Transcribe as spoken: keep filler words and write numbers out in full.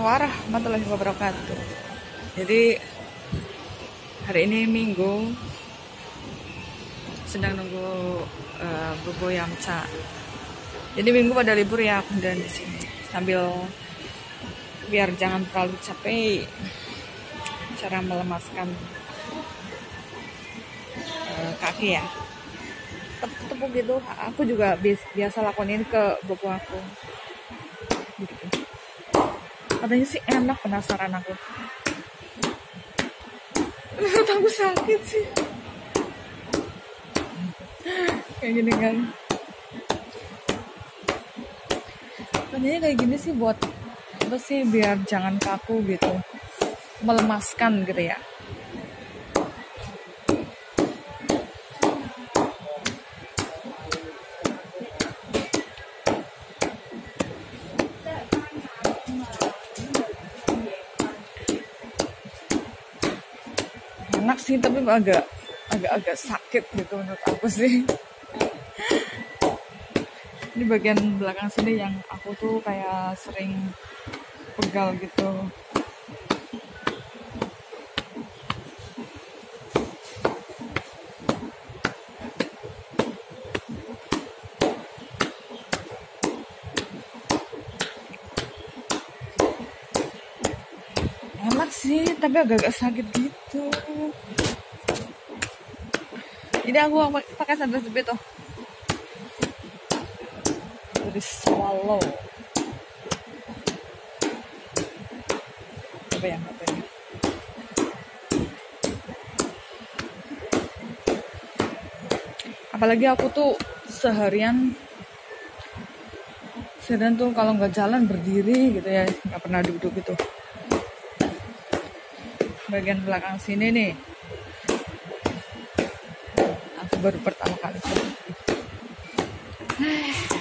warahmatullahi wabarakatuh. Jadi hari ini Minggu, sedang nunggu uh, Bobo Yamcha. Jadi Minggu pada libur ya, dan di sini sambil biar jangan terlalu capek, cara melemaskan uh, kaki ya. Tepuk-tepuk gitu. Aku juga biasa lakukan ini ke Bobo aku. Gitu. Katanya sih enak, penasaran aku. Menurut aku sakit sih. Kayak gini kan. Katanya kayak gini sih buat apa sih, biar jangan kaku gitu. Melemaskan gitu ya. Enak sih, tapi agak agak-agak sakit gitu menurut aku sih. Ini bagian belakang sini yang aku tuh kayak sering pegal gitu. Enak sih, tapi agak-agak sakit gitu. Ini aku pakai sandal jepit tuh dari Swallow. Coba yang katanya. Apalagi aku tuh seharian seharian tuh kalau nggak jalan berdiri gitu ya, nggak pernah duduk gitu. Bagian belakang sini nih, aku baru pertama kali.